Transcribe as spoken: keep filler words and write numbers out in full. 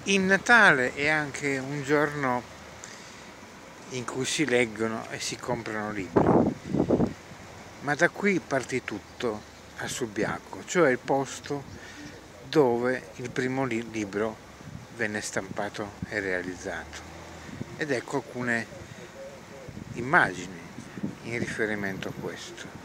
Il Natale è anche un giorno in cui si leggono e si comprano libri, ma da qui parte tutto a Subiaco, cioè il posto dove il primo li- libro venne stampato e realizzato. Ed ecco alcune immagini in riferimento a questo.